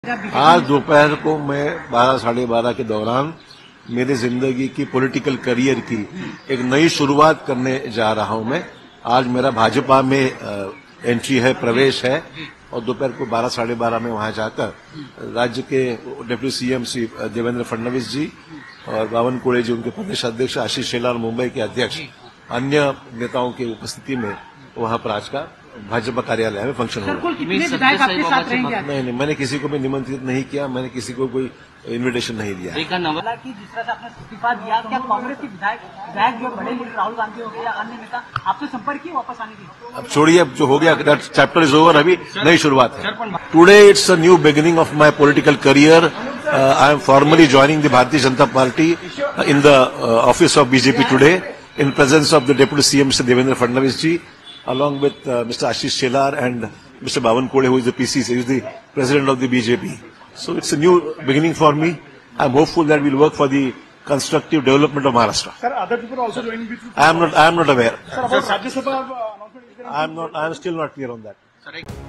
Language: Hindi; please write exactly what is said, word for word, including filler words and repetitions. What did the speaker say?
आज दोपहर को मैं बारह साढ़े बारह के दौरान मेरी जिंदगी की पॉलिटिकल करियर की एक नई शुरुआत करने जा रहा हूं मैं। आज मेरा भाजपा में एंट्री है, प्रवेश है, और दोपहर को बारह साढ़े बारह में वहां जाकर राज्य के डिप्टी सीएम श्री देवेंद्र फडणवीस जी और बावनकुळे जी, उनके प्रदेश अध्यक्ष, आशीष शेलार मुंबई के अध्यक्ष, अन्य नेताओं की उपस्थिति में वहां पर आज का भाजपा कार्यालय में फंक्शन होगा। नहीं नहीं, मैंने किसी को भी निमंत्रित नहीं किया, मैंने किसी को कोई इनविटेशन नहीं दिया। कि जिस तरह से आपने इस्तीफा दिया, क्या कांग्रेस के विधायक विधायक जो बड़े लीडर राहुल गांधी हो गए या अन्य नेता आपसे संपर्क किए वापस आने की? अब छोड़िए, अब जो हो गया चैप्टर इज ओवर, अभी नई शुरुआत है। Today it's a new beginning of my political career. I am formally joining the Bharatiya Janata party in the office of BJP today in presence of the Deputy C M Mister Devendra Fadnavis ji, along with uh, Mister Ashish Shelar and Mister Bawankule, who is the P C C, who is the President of the B J P. So it's a new beginning for me. I'm hopeful that we'll work for the constructive development of Maharashtra. Sir, other people are also joining with you? I am not, I am not aware. Sir, about Rajya Sabha announcement? I am not, I am still not clear on that. Sir,